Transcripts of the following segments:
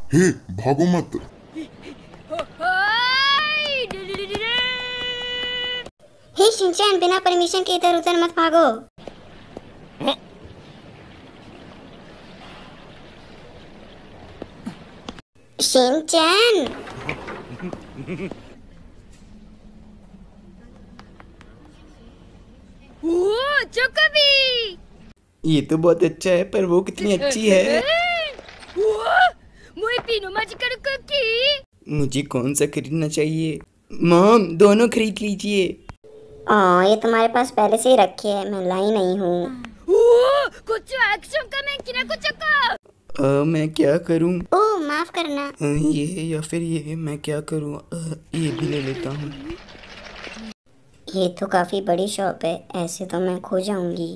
हे, भागो मत। हे शिनचैन, बिना परमिशन के इधर उधर मत भागो। शिनचैन। चोकोबी। ये तो बहुत अच्छा है, पर वो कितनी अच्छी है। मुझे कौन सा खरीदना चाहिए? मॉम, दोनों खरीद लीजिए। ये तुम्हारे पास पहले से ही रखे है, मैं लाई नहीं हूँ। मैं क्या करूं? ओह माफ करना। ये या फिर ये, मैं क्या करूं? ये भी ले लेता हूँ। ये तो काफी बड़ी शॉप है, ऐसे तो मैं खो जाऊंगी।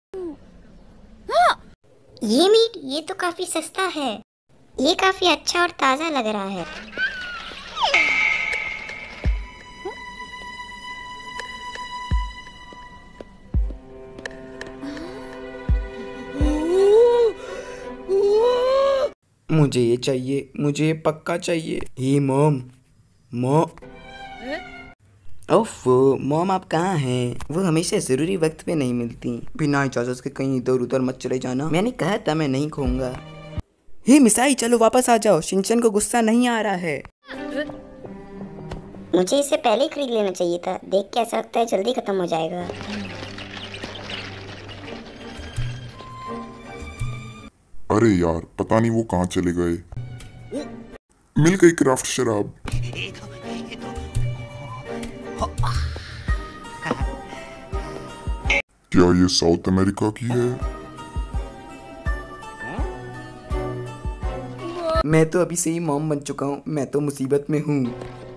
ये मीट, ये तो काफी सस्ता है। ये काफी अच्छा और ताजा लग रहा है। मुझे ये चाहिए, मुझे ये पक्का चाहिए। ये मॉम, मॉम। ओफ मॉम, आप कहाँ हैं? वो हमेशा ज़रूरी वक्त पे नहीं मिलती। बिना इजाज़त के कहीं इधर उधर मत चले जाना। मैंने कहा था मैं नहीं खाऊंगा। हे मिसाई, चलो वापस आ जाओ। शिनचैन को गुस्सा नहीं आ रहा है। मुझे इसे पहले ही खरीद लेना चाहिए था। देख के ऐसा लगता है जल्दी खत्म हो जाएगा। अरे यार, पता नहीं वो कहाँ चले गए। मिल गई क्राफ्ट शराब। क्या ये साउथ अमेरिका की है? मैं तो अभी से ही मॉम बन चुका हूँ। मैं तो मुसीबत में हूँ।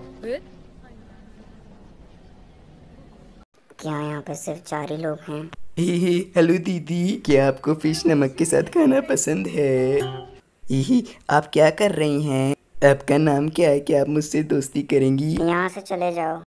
क्या यहाँ पे सिर्फ 4 ही लोग हैं? हेलो दीदी, क्या आपको फिश नमक के साथ खाना पसंद है? आप क्या कर रही हैं? आपका नाम क्या है? क्या आप मुझसे दोस्ती करेंगी? यहाँ से चले जाओ।